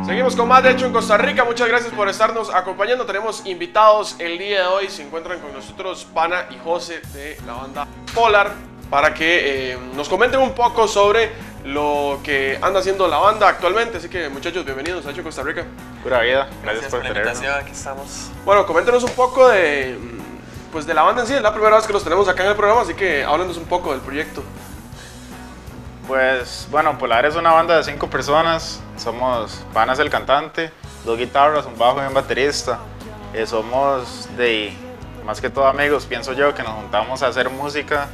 Seguimos con más de Hecho en Costa Rica. Muchas gracias por estarnos acompañando. Tenemos invitados el día de hoy. Se encuentran con nosotros Pana y José de la banda Polar para que nos comenten un poco sobre lo que anda haciendo la banda actualmente. Así que, muchachos, bienvenidos a Hecho en Costa Rica. Pura vida. Gracias por la invitación. Aquí estamos. Bueno, coméntenos un poco de la banda en sí. Es la primera vez que los tenemos acá en el programa, así que háblenos un poco del proyecto. Pues bueno, Polar es una banda de 5 personas. Somos Panas el cantante, 2 guitarras, un bajo y un baterista. Somos más que todo amigos, pienso yo, que nos juntamos a hacer música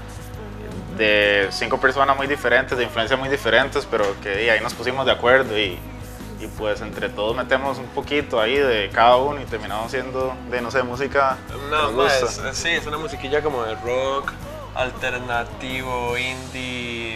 de 5 personas muy diferentes, de influencias muy diferentes, pero que ahí nos pusimos de acuerdo y pues entre todos metemos un poquito ahí de cada uno y terminamos siendo de, no sé, música que nos gusta. Sí, es una musiquilla como de rock, alternativo, indie,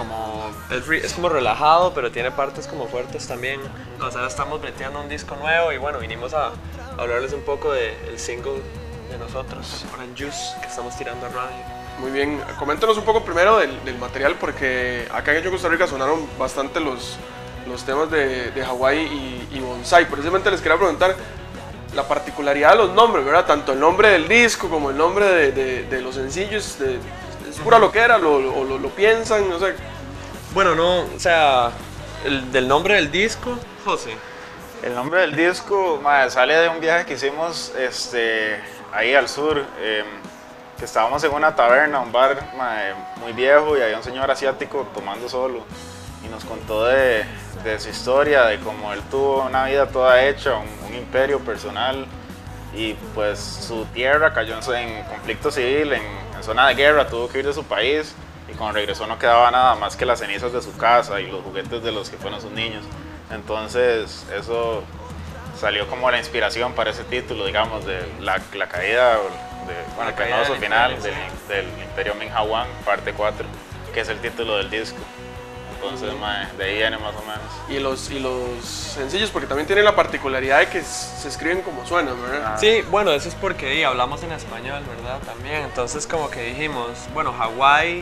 es como relajado, pero tiene partes como fuertes también. O sea, estamos breteando un disco nuevo y bueno, vinimos a hablarles un poco del single de nosotros, Orange Juice, que estamos tirando a radio. Muy bien, coméntanos un poco primero del material, porque acá en Hecho en Costa Rica sonaron bastante los temas de Hawái y Bonsai. Precisamente les quería preguntar la particularidad de los nombres, ¿verdad? Tanto el nombre del disco como el nombre de los sencillos, ¿es pura loquera? ¿Lo piensan? No sé. Bueno, no, o sea, del nombre del disco, José. El nombre del disco sale de un viaje que hicimos ahí al sur, que estábamos en una taberna, un bar muy viejo, y había un señor asiático tomando solo y nos contó de su historia, de cómo él tuvo una vida toda hecha, un imperio personal, y pues su tierra cayó en conflicto civil, en zona de guerra, tuvo que ir de su país, y cuando regresó no quedaba nada más que las cenizas de su casa y los juguetes de los que fueron sus niños. Entonces eso salió como la inspiración para ese título, digamos, de la caída, el penoso final del Imperio Ming Hawan, parte 4, que es el título del disco. Entonces, de ahí viene más o menos. Y los sencillos, porque también tienen la particularidad de que se escriben como suenan, ¿verdad? Sí, bueno, eso es porque hablamos en español, ¿verdad? También, entonces como que dijimos, bueno, Hawái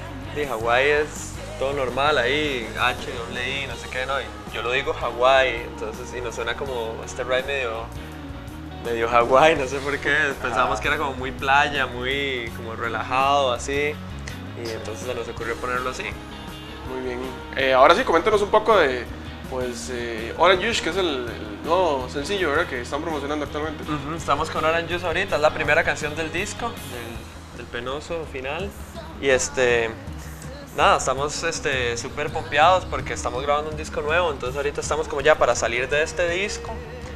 es todo normal ahí, H-I, no sé qué, no, y yo lo digo Hawái, entonces, y nos suena como este ride medio Hawái, no sé por qué, pensábamos que era como muy playa, muy como relajado, así, y entonces se nos ocurrió ponerlo así. Muy bien. Ahora sí, coméntanos un poco de Orange Juice, que es el nuevo sencillo, ¿verdad? Que están promocionando actualmente. Estamos con Orange Juice ahorita, es la primera canción del disco, del penoso final. Y nada, estamos súper pompeados porque estamos grabando un disco nuevo, entonces ahorita estamos como ya para salir de este disco.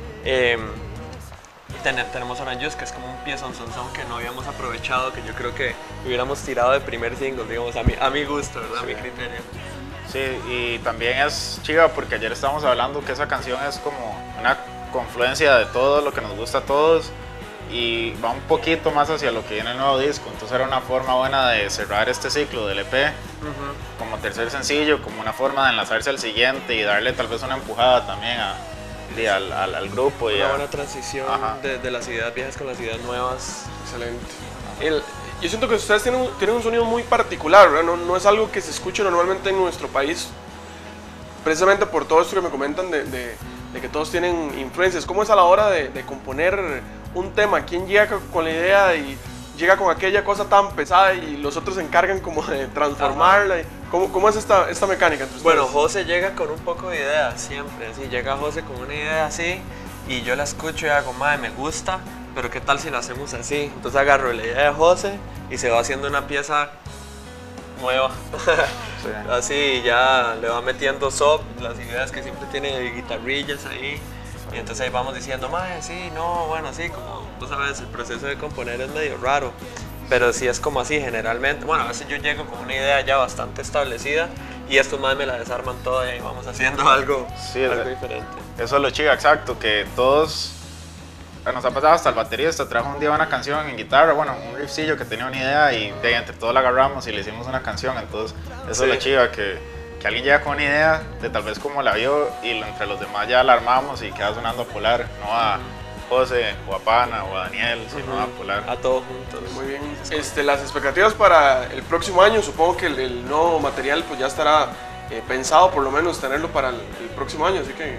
Tenemos Orange Juice, que es como un piezón que no habíamos aprovechado, que yo creo que hubiéramos tirado de primer single, digamos, a mi gusto, ¿verdad? Sí. A mi criterio. Sí, y también es chiva porque ayer estábamos hablando que esa canción es como una confluencia de todo lo que nos gusta a todos y va un poquito más hacia lo que viene el nuevo disco, entonces era una forma buena de cerrar este ciclo del EP como tercer sencillo, como una forma de enlazarse al siguiente y darle tal vez una empujada también al grupo. Una buena transición de las ideas viejas con las ideas nuevas. Excelente. Yo siento que ustedes tienen un sonido muy particular, ¿verdad? No es algo que se escuche normalmente en nuestro país, precisamente por todo esto que me comentan de que todos tienen influencias. ¿Cómo es a la hora de componer un tema? ¿Quién llega con la idea y llega con aquella cosa tan pesada y los otros se encargan como de transformarla? ¿Cómo es esta mecánica entre ustedes? Bueno, José llega con un poco de idea siempre, así, llega José con una idea así y yo la escucho y hago, madre, me gusta, pero ¿qué tal si lo hacemos así? Entonces agarro la idea de José y se va haciendo una pieza nueva. Sí. Así ya le va metiendo las ideas que siempre tiene de guitarrillas ahí. Y entonces ahí vamos diciendo, madre, sí, no, bueno, sí, como tú sabes, el proceso de componer es medio raro. Pero sí es como así generalmente. Bueno, a veces yo llego con una idea ya bastante establecida y estos más me la desarman toda y ahí vamos haciendo algo diferente. Eso es lo chido, exacto, que todos nos ha pasado, hasta el baterista trajo un día una canción en guitarra, bueno, un riffcillo que tenía una idea y entre todos la agarramos y le hicimos una canción, entonces eso es lo chido, que alguien llega con una idea de tal vez como la vio y entre los demás ya la armamos y queda sonando a Polar, no a José o a Pana o a Daniel, sino a Polar. A todos juntos. Muy bien. Las expectativas para el próximo año, supongo que el nuevo material pues ya estará pensado por lo menos tenerlo para el próximo año, así que...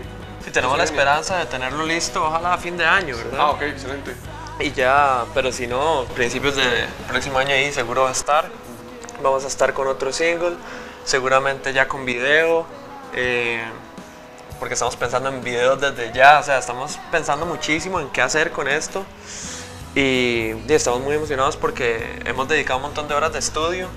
Sí, tenemos la esperanza de tenerlo listo, ojalá a fin de año, ¿verdad? Ah, ok, excelente. Y ya, pero si no, principios del próximo año ahí seguro va a estar. Vamos a estar con otro single, seguramente ya con video, porque estamos pensando en videos desde ya, o sea, estamos pensando muchísimo en qué hacer con esto. Y estamos muy emocionados porque hemos dedicado un montón de horas de estudio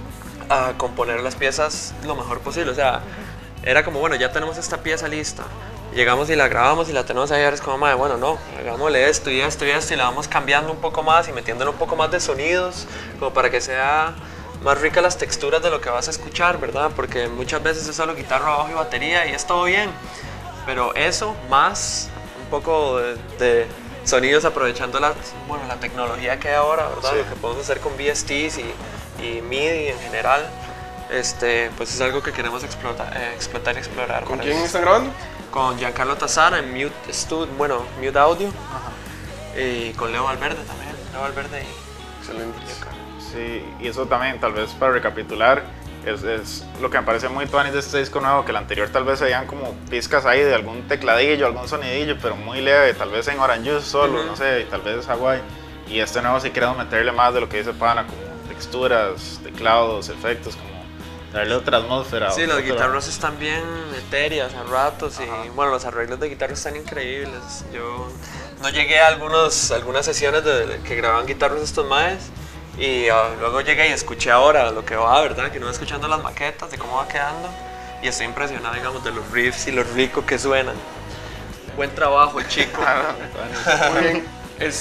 a componer las piezas lo mejor posible. O sea, era como, bueno, ya tenemos esta pieza lista. Llegamos y la grabamos y la tenemos ahí, ahora es como, madre, bueno, no, hagámosle esto y esto y esto y la vamos cambiando un poco más y metiéndole un poco más de sonidos, como para que sea más rica las texturas de lo que vas a escuchar, ¿verdad? Porque muchas veces es solo guitarra, bajo y batería y es todo bien, pero eso más un poco de sonidos aprovechando la tecnología que hay ahora, ¿verdad? Sí. Lo que podemos hacer con VSTs y MIDI en general, pues es algo que queremos explotar y explorar. ¿Con quién están grabando? Con Giancarlo Tazzara en Mute Audio. Ajá. Y con Leo Valverde también. Leo Valverde y Excelente. Giancarlo. Sí, y eso también, tal vez para recapitular, es lo que me parece muy tuanis de este disco nuevo, que el anterior tal vez se veían como pizcas ahí de algún tecladillo, algún sonidillo, pero muy leve, tal vez en Orange Juice solo, no sé, y tal vez Hawaii. Y este nuevo sí queremos meterle más de lo que dice Pana, como texturas, teclados, efectos, como darle otra atmósfera. Sí, las guitarras están bien etéreas a ratos y bueno, los arreglos de guitarra están increíbles. Yo no llegué a algunas sesiones que grababan guitarras estos maes y luego llegué y escuché ahora lo que va, ¿verdad? Que no escuchando las maquetas de cómo va quedando y estoy impresionado, digamos, de los riffs y lo rico que suenan. Buen trabajo, chico. Muy bien.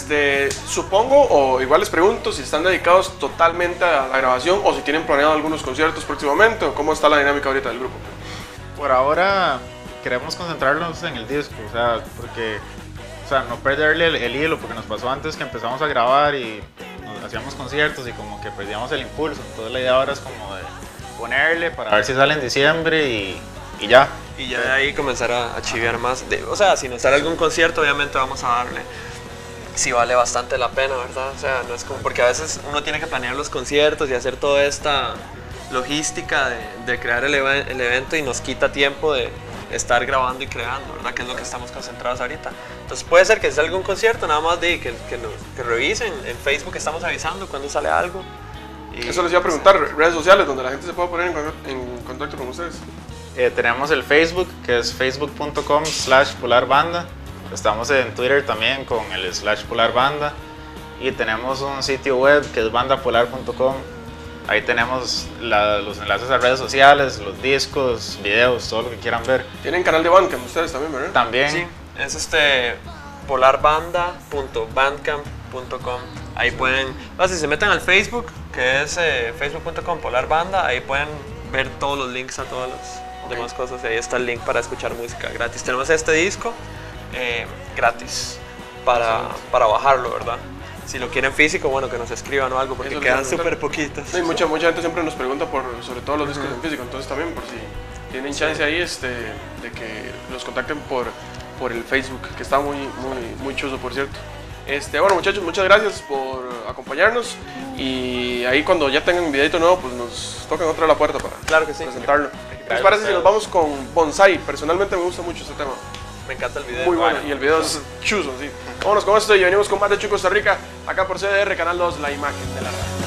Supongo, o igual les pregunto, si están dedicados totalmente a la grabación o si tienen planeado algunos conciertos próximamente o cómo está la dinámica ahorita del grupo. Por ahora queremos concentrarnos en el disco, o sea, porque, o sea, no perderle el hilo, porque nos pasó antes que empezamos a grabar y hacíamos conciertos y como que perdíamos el impulso. Entonces la idea ahora es como de ponerle para ver si sale en diciembre y ya. Y ya de ahí comenzar a chivear más. O sea, si nos sale algún concierto, obviamente vamos a darle. Sí vale bastante la pena, ¿verdad? O sea, no es como porque a veces uno tiene que planear los conciertos y hacer toda esta logística de crear el evento y nos quita tiempo de estar grabando y creando, ¿verdad? Que es lo que estamos concentrados ahorita. Entonces puede ser que si salga un concierto, nada más que revisen, en Facebook estamos avisando cuando sale algo. Y eso les iba a preguntar, redes sociales donde la gente se pueda poner en contacto con ustedes. Tenemos el Facebook, que es facebook.com/polarbanda. Estamos en Twitter también con el /polarbanda y tenemos un sitio web que es bandapolar.com. Ahí tenemos los enlaces a redes sociales, los discos, videos, todo lo que quieran ver. Tienen canal de Bandcamp ustedes también, ¿verdad? También. Sí, es polarbanda.bandcamp.com. Ahí pueden, si se meten al Facebook, que es facebook.com polarbanda, ahí pueden ver todos los links a todas las demás cosas. Y ahí está el link para escuchar música gratis. Tenemos este disco gratis para bajarlo, ¿verdad? Si lo quieren físico, bueno, que nos escriban o algo, porque Eso quedan súper poquitos. Sí, mucha gente siempre nos pregunta sobre todo los discos en físico, entonces también por si tienen chance ahí de que los contacten por el Facebook, que está muy chuzo, por cierto. Bueno, muchachos, muchas gracias por acompañarnos y ahí cuando ya tengan un videito nuevo, pues nos tocan otra la puerta para Claro que sí. presentarlo. ¿Qué les parece si nos vamos con Bonsai? Personalmente me gusta mucho este tema. Me encanta el video. Muy bueno, y el video es chuzo, sí. Vámonos con esto y venimos con más de Chuy Costa Rica, acá por CDR, Canal 2, la imagen de la radio.